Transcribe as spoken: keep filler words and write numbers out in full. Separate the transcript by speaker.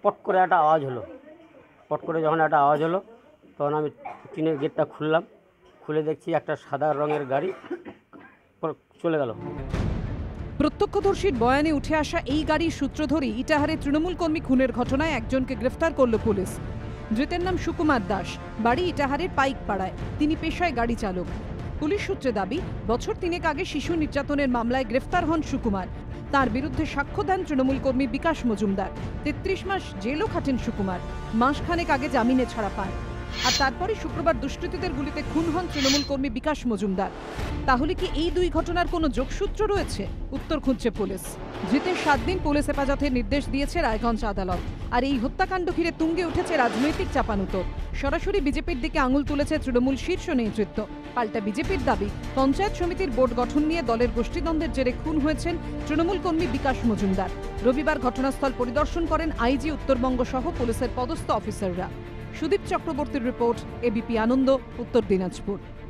Speaker 1: পট করে একটা আওয়াজ হলো। পট করে যখন একটা আওয়াজ হলো তখন আমি টিনের গেটটা খুললাম, খুলে দেখছি একটা সাদা রঙের গাড়ি চলে গেল।
Speaker 2: প্রত্যক্ষদর্শীর বয়ানে উঠে আসা এই গাড়ির সূত্র ধরেই ইটাহারে তৃণমূল কর্মী খুনের ঘটনায় একজনকে গ্রেফতার করল পুলিশ। ধৃতের নাম সুকুমার দাস, বাড়ি ইটাহারের পাইকপাড়ায়। তিনি পেশায় গাড়ি চালক। পুলিশ সূত্রে দাবি, বছর তিনেক আগে শিশু নির্যাতনের মামলায় গ্রেফতার হন সুকুমার। তার বিরুদ্ধে সাক্ষ্য দেন তৃণমূল কর্মী বিকাশ মজুমদার। তেত্রিশ মাস জেলও খাটেন সুকুমার। মাসখানেক আগে জামিনে ছাড়া পান। আর তারপরে শুক্রবার দুষ্কৃতীদের গুলিতে খুন হন তৃণমূল কর্মী বিকাশ মজুমদার। তাহলে কি এই দুই ঘটনার কোনো যোগসূত্র রয়েছে? উত্তর খুঁজছে পুলিশ। ধৃতের সাত দিন পুলিশ হেফাজতের নির্দেশ দিয়েছে রায়গঞ্জ আদালত। আর এই হত্যাকাণ্ড ঘিরে তুঙ্গে উঠেছে রাজনৈতিক চাপানুতোর। সরাসরি বিজেপির দিকে আঙুল তুলেছে তৃণমূল শীর্ষ নেতৃত্ব। পাল্টা বিজেপির দাবি, পঞ্চায়েত সমিতির বোর্ড গঠন নিয়ে দলের গোষ্ঠীদ্বন্দ্বের জেরে খুন হয়েছেন তৃণমূল কর্মী বিকাশ মজুমদার। রবিবার ঘটনাস্থল পরিদর্শন করেন আইজি উত্তরবঙ্গ সহ পুলিশের পদস্থ অফিসাররা। সুদীপ চক্রবর্তীর রিপোর্ট, এবিপি আনন্দ, উত্তর দিনাজপুর।